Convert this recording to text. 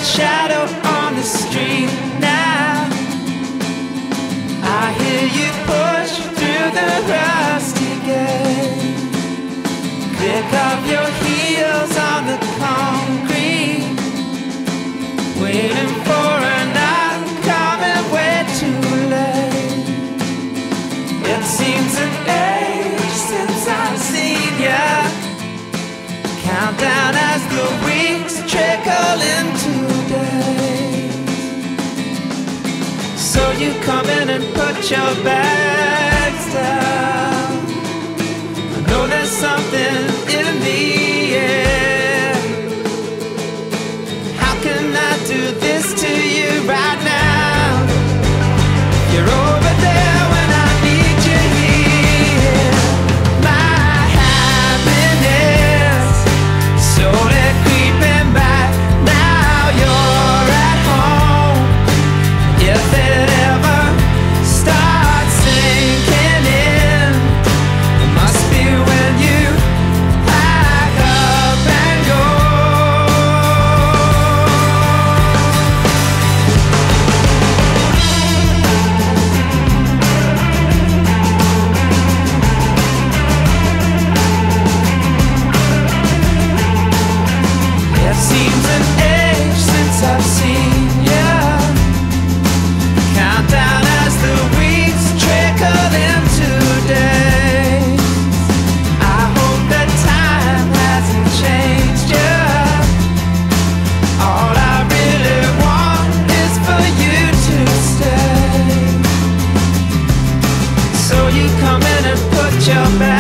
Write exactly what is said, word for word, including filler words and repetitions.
shadow on the street now. I hear you push through the rusty gate. Click of your heels on the concrete, waiting for an oncoming way too late. It seems an age since I've seen ya. Countdown as the weeks trickle into days. So you come in and put your bags down. I know there's something in the air. How can I do this to you right now? You're over there when I need you here. My happiness slowly creeping back. Now you're at home. If it ever starts sinking in, it must be when you pack up and go. It seems an age since I've seen ya. Countdown as the weeks trickle into days. I hope that time hasn't changed ya. All I really want is for you to stay. So you come in and put your back